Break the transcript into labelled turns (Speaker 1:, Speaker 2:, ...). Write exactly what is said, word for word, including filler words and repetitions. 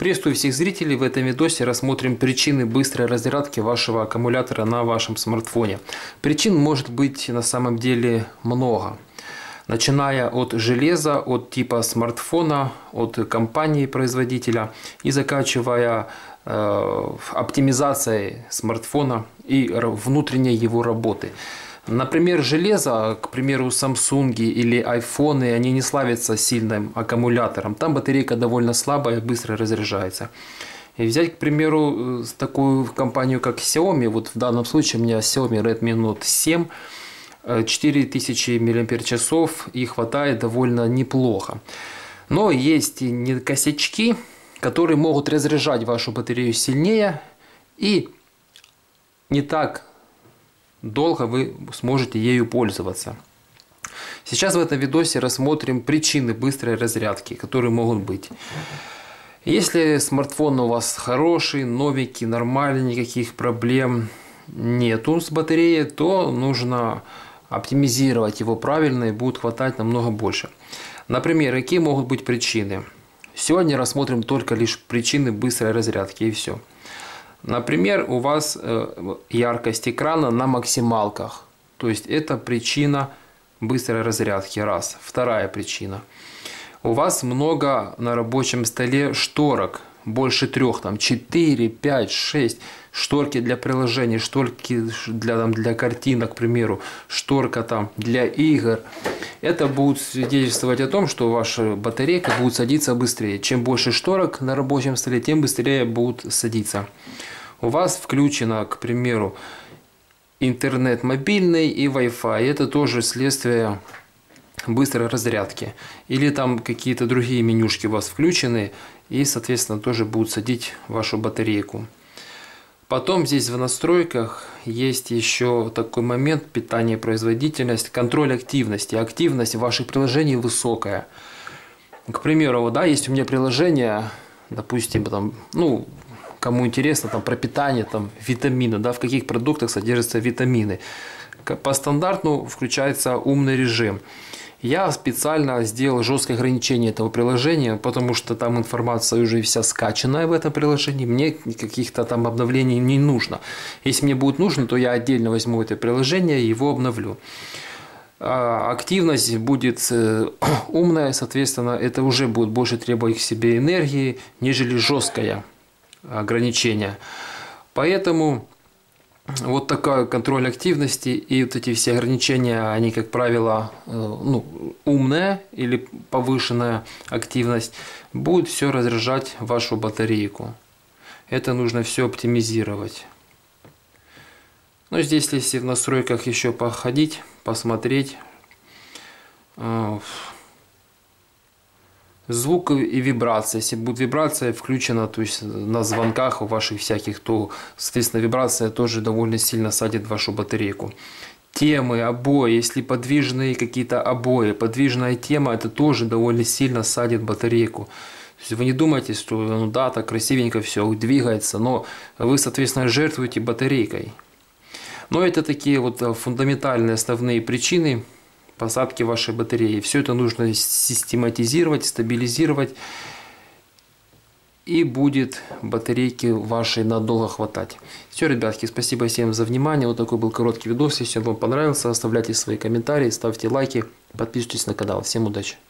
Speaker 1: Приветствую всех зрителей. В этом видосе рассмотрим причины быстрой разрядки вашего аккумулятора на вашем смартфоне. Причин может быть на самом деле много. Начиная от железа, от типа смартфона, от компании-производителя и заканчивая э, оптимизацией смартфона и внутренней его работы. Например, железо, к примеру, Samsung или iPhone, они не славятся сильным аккумулятором. Там батарейка довольно слабая, быстро разряжается. И взять, к примеру, такую компанию, как Xiaomi. Вот в данном случае у меня Xiaomi Redmi Note семь. четыре тысячи миллиампер-часов и хватает довольно неплохо. Но есть и косячки, которые могут разряжать вашу батарею сильнее и не так долго вы сможете ею пользоваться. Сейчас в этом видосе рассмотрим причины быстрой разрядки, которые могут быть. Если смартфон у вас хороший, новенький, нормальный, никаких проблем нету с батареей, то нужно оптимизировать его правильно и будет хватать намного больше. Например, какие могут быть причины? Сегодня рассмотрим только лишь причины быстрой разрядки и все. Например, у вас яркость экрана на максималках. То есть это причина быстрой разрядки. Раз. Вторая причина. У вас много на рабочем столе шторок. Больше трех, там четыре, пять, шесть. Шторки для приложений, шторки для, там, для картинок, к примеру. Шторка там для игр. Это будет свидетельствовать о том, что ваша батарейка будет садиться быстрее. Чем больше шторок на рабочем столе, тем быстрее будут садиться. У вас включено, к примеру, интернет мобильный и Wi-Fi. Это тоже следствие быстрой разрядки. Или там какие-то другие менюшки у вас включены. И, соответственно, тоже будут садить вашу батарейку. Потом здесь в настройках есть еще такой момент: питание, производительность, контроль активности. Активность ваших приложений высокая. К примеру, да, есть у меня приложение, допустим, там, ну, кому интересно, там, про питание, там, витамины, да, в каких продуктах содержатся витамины. По стандарту включается умный режим. Я специально сделал жесткое ограничение этого приложения, потому что там информация уже вся скачанная в этом приложении. Мне каких-то там обновлений не нужно. Если мне будет нужно, то я отдельно возьму это приложение и его обновлю. Активность будет умная, соответственно, это уже будет больше требовать к себе энергии, нежели жесткое ограничение. Поэтому вот такой контроль активности и вот эти все ограничения, они, как правило, ну, умная или повышенная активность, будет все разряжать вашу батарейку. Это нужно все оптимизировать. Но здесь, если в настройках еще походить, посмотреть, звук и вибрация. Если будет вибрация включена, то есть на звонках у ваших всяких, то, соответственно, вибрация тоже довольно сильно садит вашу батарейку. Темы, обои, если подвижные какие-то обои, подвижная тема, это тоже довольно сильно садит батарейку. То есть вы не думайте, что ну да, так красивенько все двигается, но вы, соответственно, жертвуете батарейкой. Но это такие вот фундаментальные основные причины посадки вашей батареи. Все это нужно систематизировать, стабилизировать, и будет батарейки вашей надолго хватать. Все, ребятки, спасибо всем за внимание. Вот такой был короткий видос. Если он вам понравился, оставляйте свои комментарии, ставьте лайки, подписывайтесь на канал. Всем удачи!